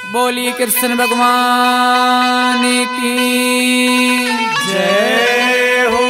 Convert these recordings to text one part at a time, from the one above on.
बोलिए कृष्ण भगवान की जय हो।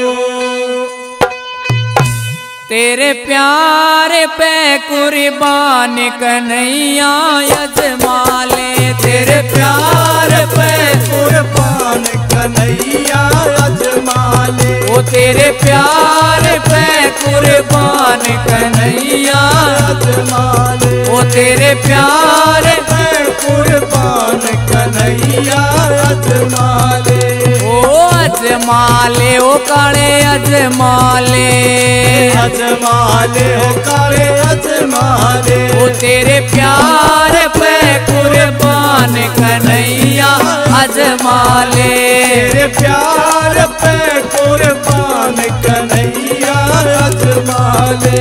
तेरे प्यारे पे कुर्बान कन्हैया अजमाले। तेरे प्यार पे कुर्बान कन्हैया अजमाले। ओ तेरे प्यार पे कुर्बान कन्हैया अजमाले। ओ तेरे प्यार पे कुर्बान कन्हैया अजमाले। ओ अजमाले ओ काले अजमाले। अजमाले हो काले अजमाले। ओ तेरे प्यार पे कुर्बान कन्हैया अजमाले। तेरे प्यार पे कुर्बान कन्हैया अजमाले।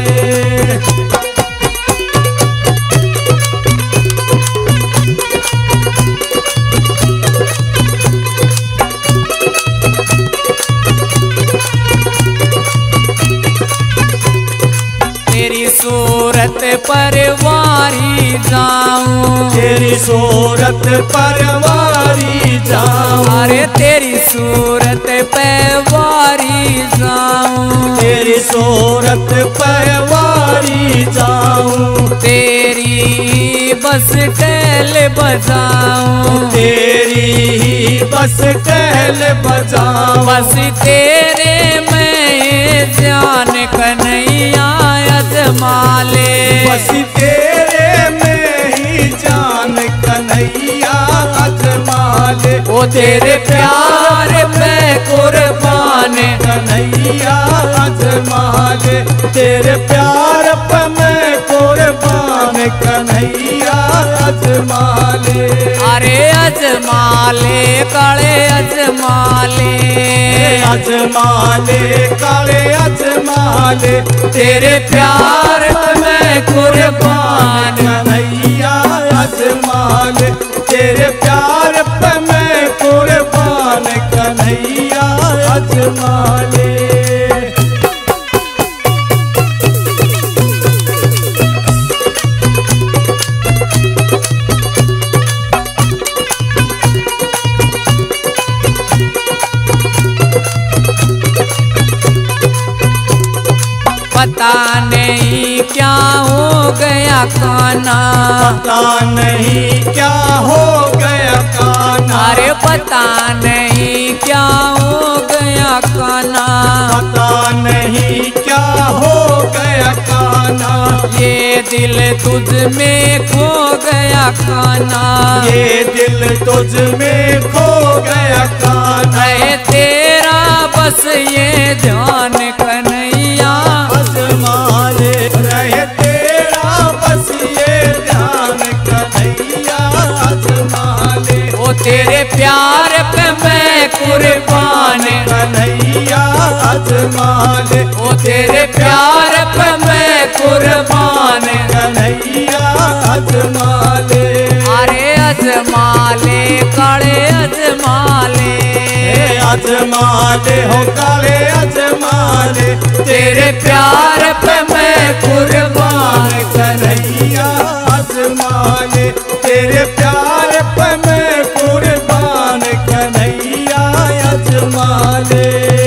तेरी सूरत परवारी जाऊं। तेरी सूरत परवारी जाऊं। अरे तेरी सूरत परवारी जाऊं। तेरी सूरत परवारी जाऊं। तेरी बस टहल बजाऊं। तेरी बस टहल बजाऊं। बस तेरे में जान कन्हैया अजमाले। बस तेरे में ही जान कन्हैया अजमाले। ओ तेरे प्यार पे कुर्बान कन्हैया अजमाले। तेरे प्यार पे मैं कुर्बान कन्हैया अजमाले। अरे अजमाले काले अजमाले। अजमाले काले अजमाले। तेरे प्यार पे मैं कुर्बान कन्हैया अजमाले। तेरे प्यार पे मैं कुर्बान कन्हैया अजमाले। पता नहीं क्या हो गया काना। पता नहीं क्या हो गया काना। अरे पता नहीं क्या हो गया काना। पता नहीं क्या हो गया काना। ये दिल तुझ में खो गया काना। ये दिल तुझ में खो गया काना। है तेरा बस ये ध्यान कन्हैया अजमाले। रहे तेरा बस ये ध्यान कन्हैया अजमाले। ओ तेरे प्यार पे मैं कुर्बान कन्हैया अजमाले। ओ तेरे प्यार पे मैं कुर्बान कन्हैया अजमाले। अरे अजमाले काले अजमाले। अजमाले हो काले अजमाले। तेरे प्यार पे मैं कुर्बान कन्हैया अजमाले। तेरे प्यार पे मैं कुर्बान कन्हैया अजमाले।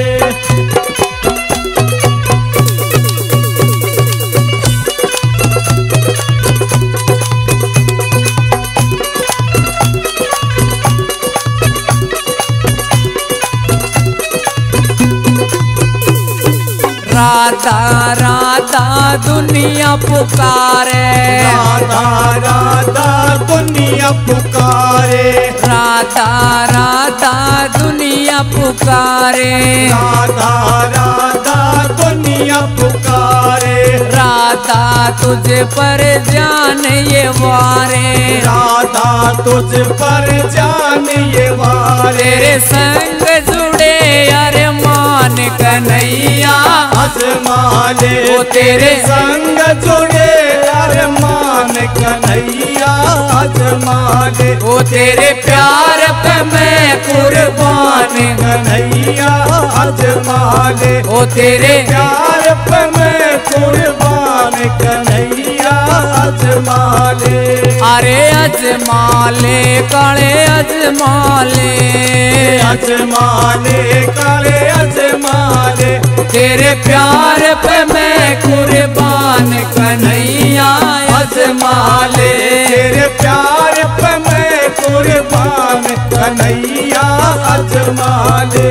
राधा राधा दुनिया पुकारे। राधा राधा दुनिया पुकारे। राधा राधा दुनिया पुकारे। राधा राधा दुनिया पुकारे। राधा तुझ पर जान ये वारे। राधा तुझ पर जान ये वारे। तेरे संग जुड़े अरमान कन्हैया अजमाले। ओ तेरे संग जुड़े अरमान कन्हैया अजमाले। ओ तेरे प्यार पे मैं कुर्बान कन्हैया अजमाले। ओ तेरे प्यार पे मैं कुर्बान कन्हैया अजमाले। अजमाले, अरे अजमाले काले अजमाले, अजमाले काले अजमाले, तेरे प्यार पे मैं कुर्बान कन्हैया अजमाले, तेरे प्यार पे मैं कुर्बान कन्हैया अजमाले।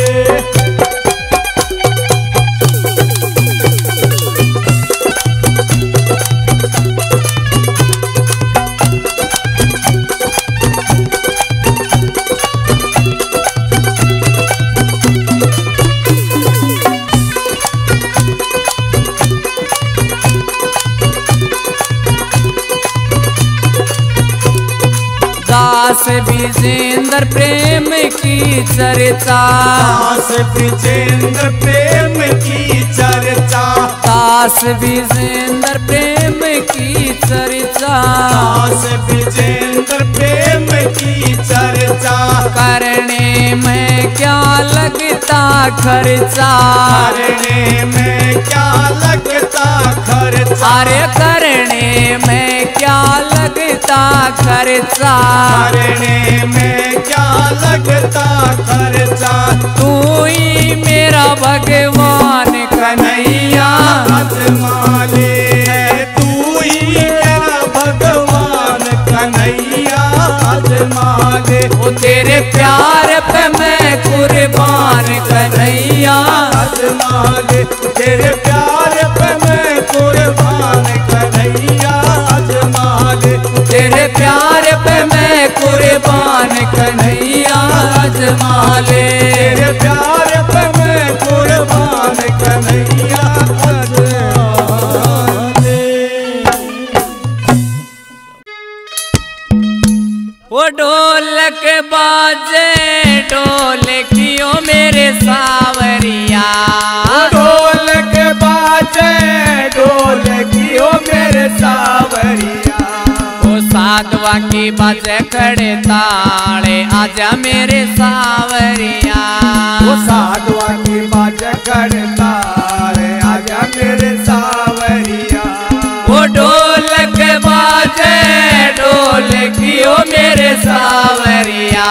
दास विजेंद्र प्रेम की चर्चा, दास विजेंद्र प्रेम की चर्चा, दास विजेंद्र प्रेम की चर्चा, दास विजेंद्र प्रेम की चर्चा, करने में क्या लगता खर्चा, करने में क्या लगता खर्चा, अरे करने में क्या लगता खर्चा, करने में क्या लगता खर्चा, तू ही मेरा भगवान कन्हैया अजमाले, तू ही मेरा भगवान कन्हैया अजमाले, वो तेरे प्यार पे मैं कुर्बान कन्हैया अजमाले, तेरे प्यार पे मैं कुर्बान कन्हैया अजमाले, तेरे प्यार पे मैं कुर्बान कन्हैया अजमाले, तेरे प्यार पे मैं कुर्बान कन्हैया अजमाले। वो ढोलक बाजे ढोलकियों मेरे सावरिया, ढोलक बाजे ढोलकियों मेरे सावरिया, वो साधवा की बाजे खड़े ताड़े आजा मेरे सावरिया, वो साधुआ की बाजे खड़ता रे आजा मेरे सावरिया, वो ढोलक बाजे ढोलकियों मेरे सावरिया,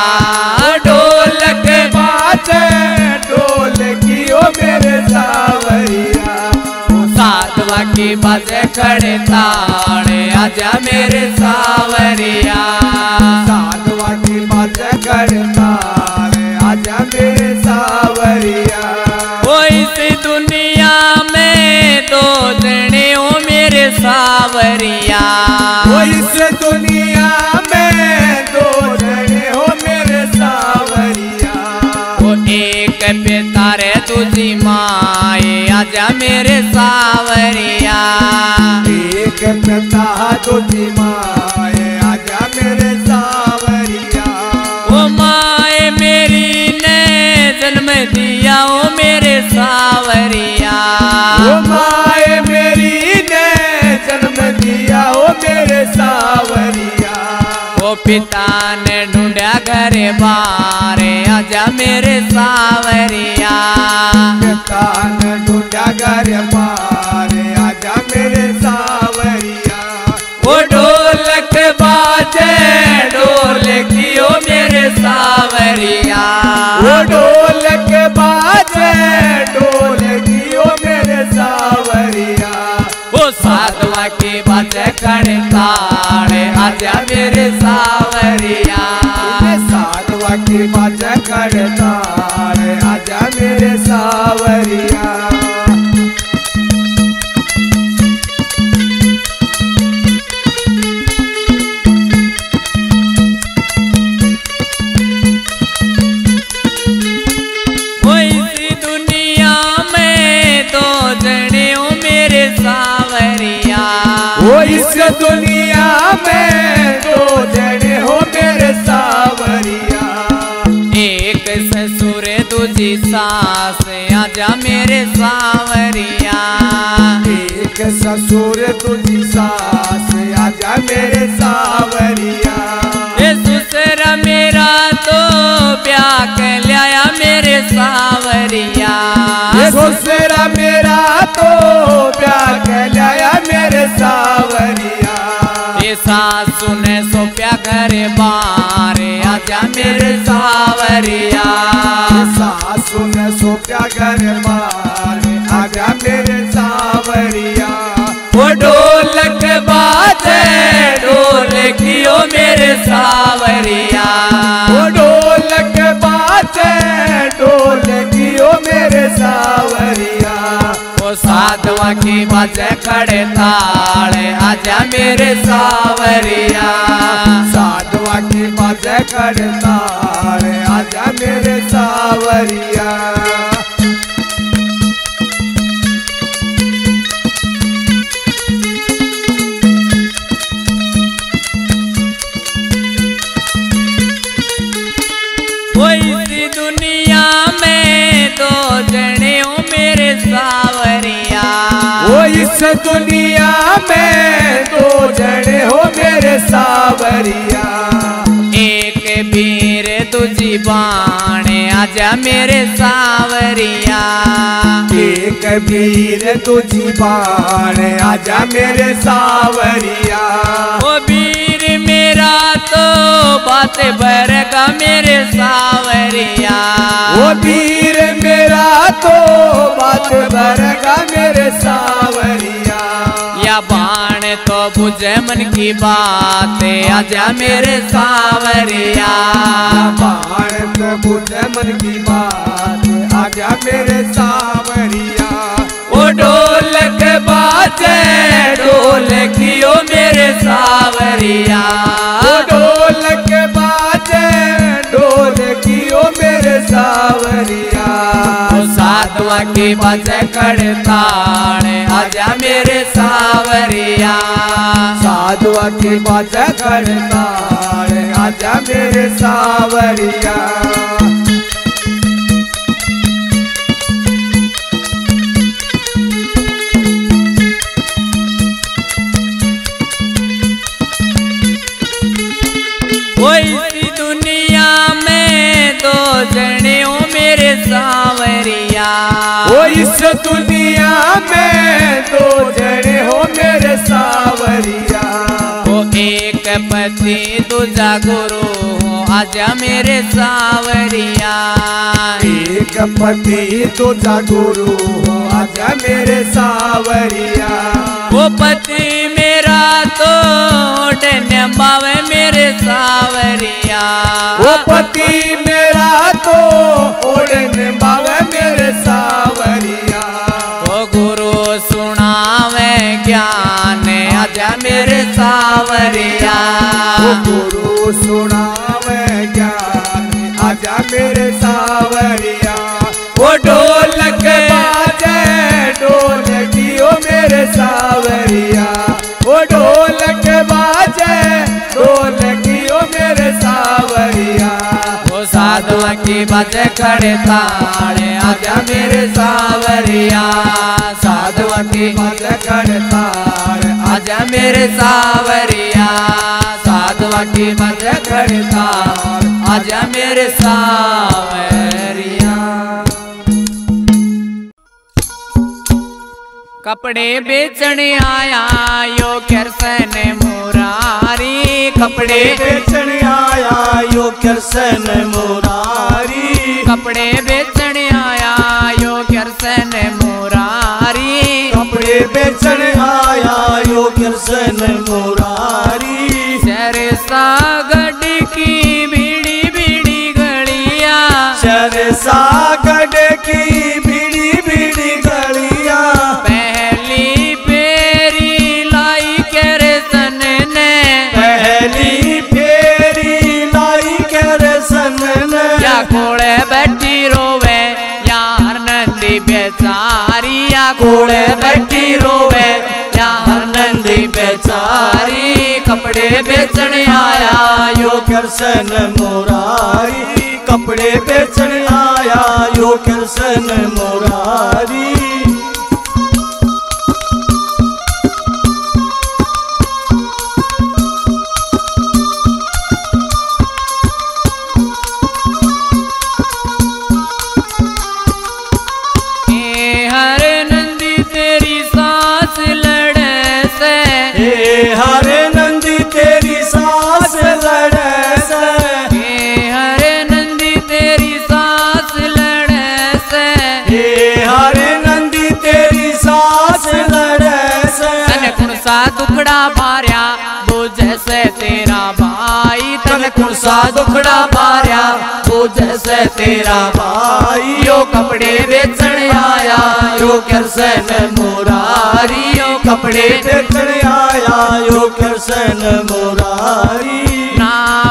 ढोलक बाजे ढोलकियों मेरे सावरिया, साधवा की बाजे खड़े ताड़े आजा मेरे सावरिया, साधुआ की बाजे खड़ता रे आजा मेरे सावरिया, वो इस दुनिया में दो जने हो मेरे सावरिया, वो इस दुनिया में दो जने हो मेरे सावरिया, वो एक पिता रे तुझी माए आजा मेरे सावरिया, एक पिता तुझी माए आजा मेरे सावरिया, वो माए मेरी ने जन्म दिया ओ मेरे सावरिया, वो माए मेरी ने जन्म दिया ओ मेरे सावरिया, वो पिता ने ढूंढा घर बारे आजा मेरे सावरिया, पिता ने ढूंढा घर मारे आजा मेरे सावरिया, वो ढोलक बाजे ढोलकियों मेरे सावरिया, वो ढोलक बाजे ढोलकियों मेरे सावरिया, वो साधवा की बाजे खड़े ताड़े आजा मेरे सावरिया, साधुआ की बाजे खड़ता रे आजा मेरे सावरिया, वो इसी दुनिया में दो जने हो मेरे सावरिया, वो इस दुनिया में दो जने हो मेरे सावरिया, एक ससुर दूजी सास आजा मेरे सावरिया, एक ससुर तुझी सास आजा मेरे सावरिया, ये ससुरा मेरा तो ब्याह कर लिया मेरे सावरिया, ये ससुरा मेरा तो प्यार कहलाया मेरे सावरिया, सासू ने सोप्या घर बार आजा मेरे सावरिया। सासू ने सोप्या घर बार आजा मेरे सावरिया। वो ढोलक बाजे ढोलकियो मेरे सावरिया। वो ढोलक बाजे ढोलकियो मेरे सावरिया। वो साधवा की बाजे खड़े ताड़े आजा मेरे सावरिया। साधवा की बाजे खड़े ताड़े आजा मेरे सावरिया। वो इस दुनिया में दो जने हो मेरे सावरिया। वो इस दुनिया में दो जने हो मेरे सावरिया। एक वीर तुझी बाणे आजा मेरे सावरिया। एक वीर तुझी बाण आजा मेरे सावरिया। वो वीर मेरा तो बात भरगा मेरे सावरिया। वो वीर मेरा तो बात भरगा मेरे सावरिया। या बाण तो बुझे मन की बात आजा मेरे सावरिया। बाण तो बुझे मन की बात आजा मेरे सावरिया। वो ढोलक बाजे ढोलकियो मेरे सावरिया। वो ढोलक बाजे ढोलकियो मेरे सावरिया। वो साधवा की बाजे खड़े ताड़े आजा मेरे सावरिया। साधुआ की बाजे खड़े ताड़े आजा मेरे सावरिया। वो इसी दुनिया में दो जने हो मेरे सावरिया। वो इस दुनिया में दो जने हो मेरे सावरिया। वो एक पति दूजा गुरु हो आजा मेरे सावरिया। एक पति दूजा गुरु हो आजा मेरे सावरिया। वो पति मेरा तो नंबावे मेरे सावरिया। वो पति मेरा तो ओढ़ने बावे मेरे सावरिया। वो गुरु सुनावे ज्ञान आजा मेरे सावरिया। वो गुरु सुनावे ज्ञान आजा मेरे सावरिया। वो ढोलक बाजे ढोलकियो मेरे सावरिया। वो ढोलक बाजे ढोलकियो मेरे सावरिया। वो साधुआ की बाजे खड़े ताड़े आजा मेरे सावरिया। साधुआ की बाजे खड़े ताड़े आजा मेरे सावरिया। साधुआ की बाजे खड़े ताड़े आजा मेरे सावरिया। कपड़े बेचने आया यो कृष्ण मुरारी। कपड़े बेचने आया यो कृष्ण मुरारी। कपड़े बेचने आया यो कृष्ण मुरारी। कपड़े बेचने आया यो कृष्ण मुरारी। सरसा गढ़ की बीड़ी बीड़ी गलिया। सरसा गढ़ की बीड़ी बीड़ी गलिया। पहली फेरी लाई कृष्ण ने। पहली फेरी लाई कृष्ण ने। या कोड़े बैठी रोवे यार नंदी बेचारी। या कोड़े बैठी रोवे यार नंदी बेचारी। कपड़े बेचने आया यो कृष्ण मुरारी। कपड़े बेचने आया यो कृष्ण मुरारी। तेरी सांस लड़े से। हरे नंदी जैसे तेरा भाई तन कुर्सा दुखड़ा पारिया, तू जैसे तेरा भाई यो कपड़े बेचण आया, यो कृष्ण मुरारी यो कपड़े बेचण आया, यो कृष्ण मुरारी। ना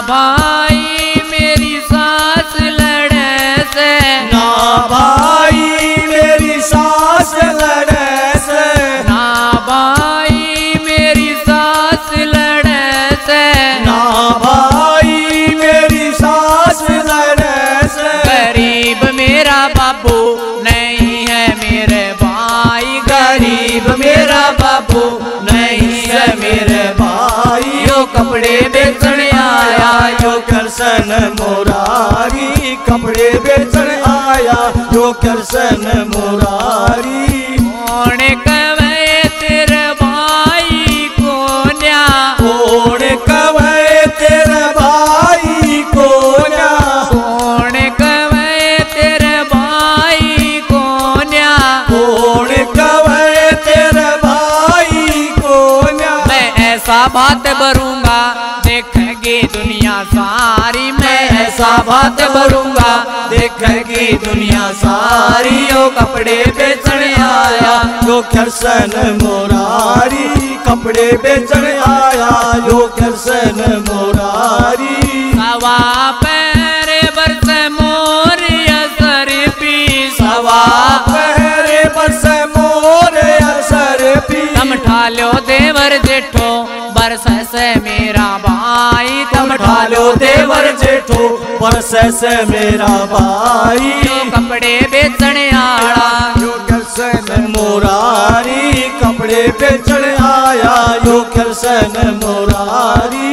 भाई मेरी सास लड़े से, ना भाई मेरी सास लड़े से, ना भाई मेरी सास लड़े से, ना भाई मेरी सास लड़े से। गरीब मेरा बाबू नहीं है मेरे भाई, गरीब मेरा बाबू नहीं है मेरे भाई, यो कपड़े बेचण आया, यो कृष्ण मुरारी कपड़े बेचण आया, यो कृष्ण मुरारी। कौन कवे तेरे भाई को न्या, कौन कवे तेरे भाई को न्या, कौन कवे तेरे भाई को न्या, कौन कवे तेरे भाई को न्या। मैं ऐसा बात भरूंगा देखेगी दुनिया सारी, मैं ऐसा बात भरूंगा देखेगी दुनिया सारी, यो कपड़े बेचण आया, यो कृष्ण मुरारी कपड़े बेचण आया, यो कृष्ण मुरारी। सवा पैरे बरस मोर असर पी, सवा पहरे बरस मोर असर पी। तम ठालो देवर जेठो बरस से मेरा भाई, तम ठालो देवर जेठो बरस से मेरा भाई, यो कपड़े बेचण आया, यो कृष्ण मुरारी कपड़े बेचण आया, यो कृष्ण मुरारी।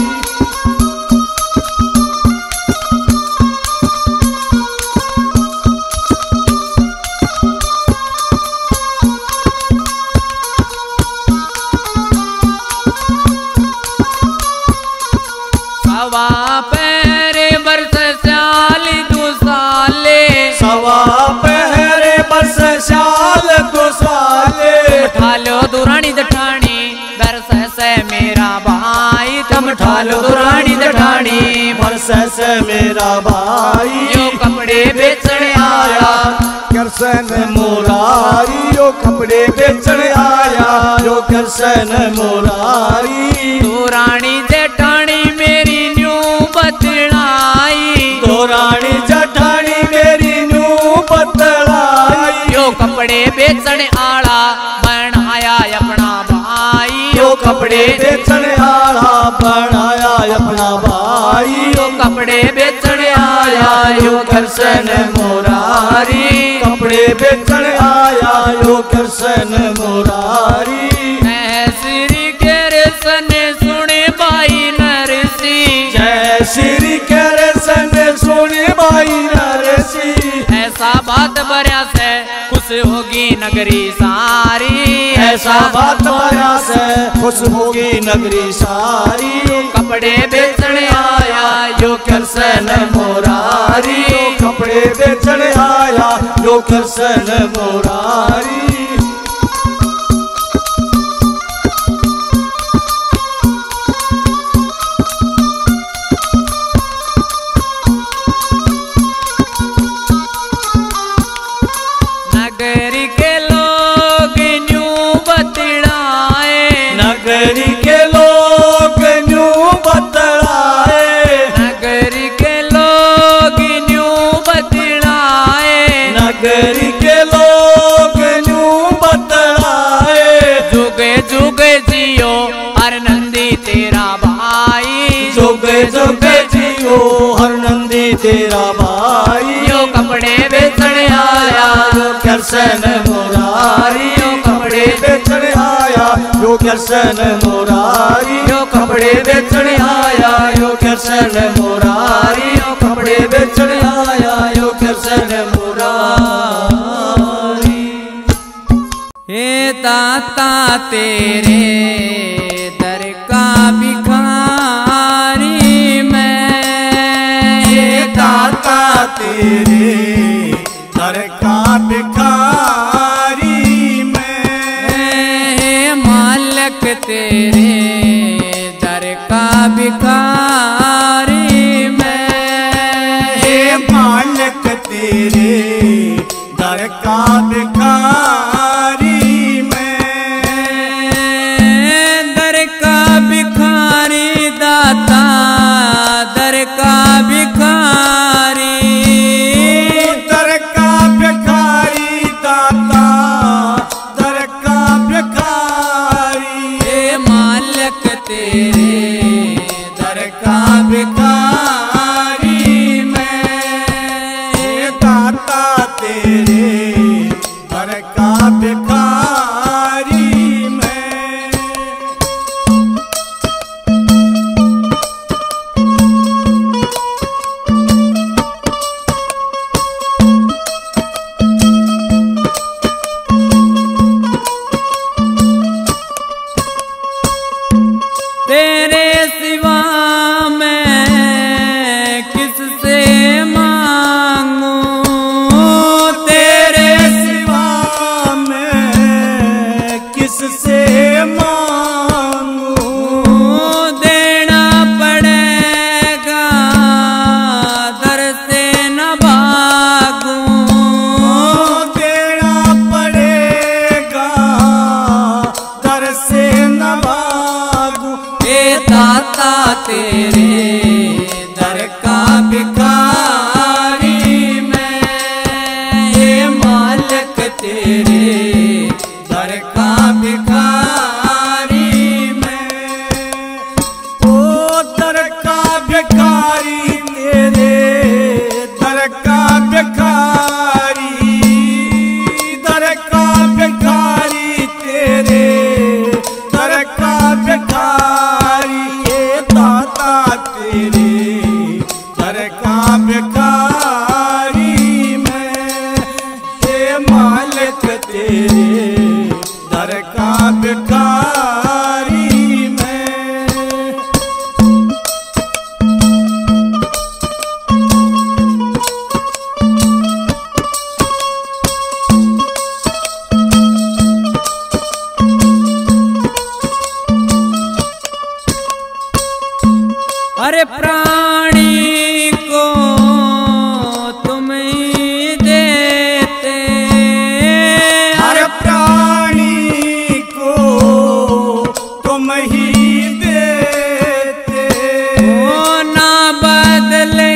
सवा पैरे बरस साल दो साले, सवा पहरे बरस साल दो साले। ठालो दुरानी जठानी बरस से मेरा भाई, तुम ठालो दुरानी जठानी बरस से मेरा भाई, यो कपड़े बेचण आया, कृष्ण मुरारी यो कपड़े बेचण आया, यो कृष्ण मुरारी। दुरानी जेठानी मेरी न्यू बतलाई, दुरानी जठानी मेरी न्यू बतलाई, यो कपड़े बेचण आला बनाया अपना भाई, यो कपड़े बेचण आला बनाया अपना भाई, यो कपड़े बेचण आया, यो कृष्ण मुरारी कपड़े बेचण आया, यो कृष्ण मुरारी। श्री कृष्ण सुने भाई नरसी, जय श्री कृष्ण सुने भाई नरसी। ऐसा बात बरया से खुश होगी नगरी सारी, ऐसा बात बरया से खुश होगी नगरी सारी। कपड़े बेचण आया यो कृष्ण मुरारी, कपड़े बेचण आया यो कृष्ण मुरारी। नगरी के लोग न्यू बतलाए, नगरी के लोग न्यू बतलाए, नगरी के लोग न्यू बतलाए, नगरी के लोग न्यू बतलाए। जुगे जुगे जियो हर नंदी तेरा भाई, जुगे जुगे जियो हर नंदी तेरा भाई। यो कपड़े बेचण आया यो कृष्ण मुरारी, यो कपड़े बेचण आया यो कृष्ण मुरारी, यो कपड़े बेचण आया यो कृष्ण मुरारी, यो कपड़े बेचण आया यो कृष्ण मुरारी। हे दाता तेरे दर का भिखारी मैं, हे दाता तेरे दर का भिखारी मैं। हे मालिक तेरे दर भिखारी मैं। हे मालिक तेरे दर का भिखारी मैं। दर का भिखारी दाता दर का भिखारी। दर का भिखारी दाता दर का भिखारी। हे मालिक तेरे दर का भिखारी मैं। हे दाता तेरे दर का भिखारी मैं। तेरे सिवा मैं किससे मांगूं। तेरे सिवा मैं किससे मांगूं। देना पड़ेगा दर से न भागूं। देना पड़ेगा दर से न भागूं। हे दाता तेरे दर का भिखारी मैं। हे मालिक तेरे दर का भिखारी मैं। ओ दर का भिखारी तेरे दर का भिखारी। दर का भिखारी तेरे दर का भिखारी। ये दाता तेरे दर का भिखारी मैं। हे मालिक तेरे दर का भिखारी मैं। अरे प्राणी को तुम ही देते। हर प्राणी को तुम ही देते। ओ ना बदले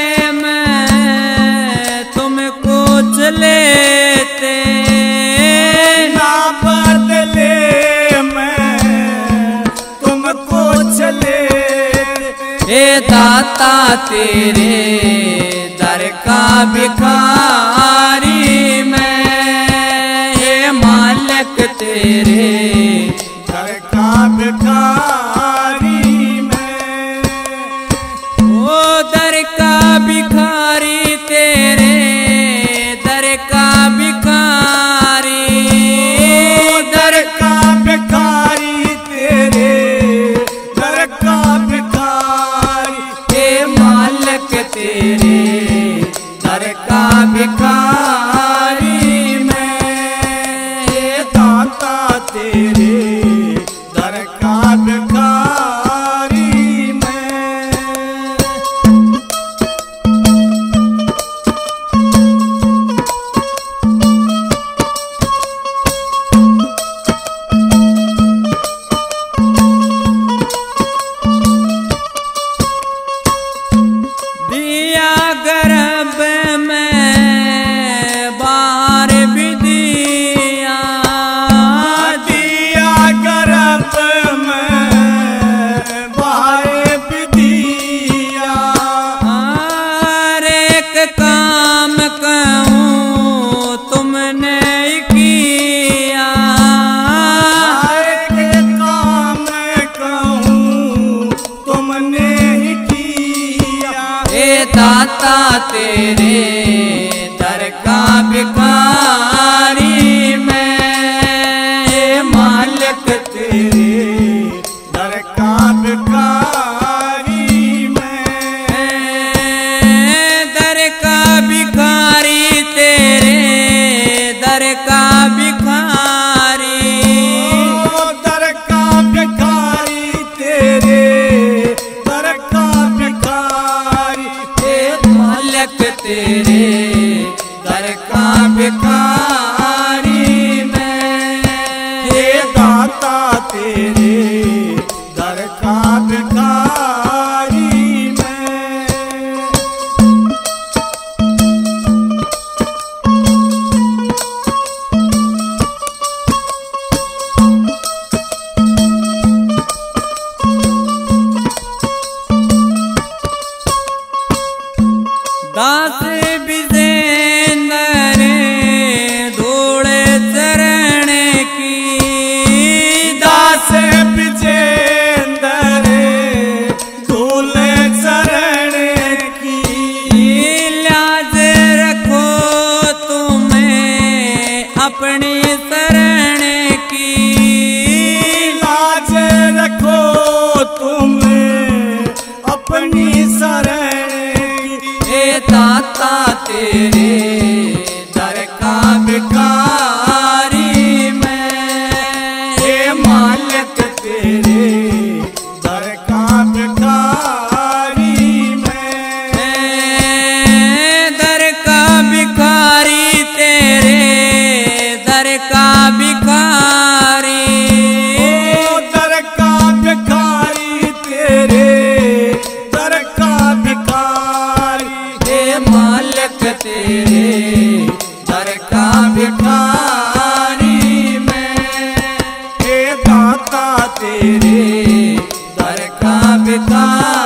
मैं तुम कुछ लेते। ना बदले मैं तुमको चले। हे दाता तेरे दर का भिखारी मैं। हे मालिक तेरे दर का भिखारी मैं। ओ दर का भिखारी तेरे दर का भिखारी। दर का भिखारी तेरे दर का भिखारी। हे मालिक तेरे दर का भिखारी मैं। हे दाता तेरे दर का भिखारी मैं। दिया गर्भ में बार भी दिया। दिया गर्भ में बाहर भी दिया। हर एक काम कहूँ तुमने ही किया। हर एक काम कहूँ तुमने ही किया। हे दाता तेरे दर का भिखारी मैं। हे मालिक तेरे दर का भिखारी मैं। दर का भिखारी तेरे दर का भिखारी। दर का भिखारी तेरे कान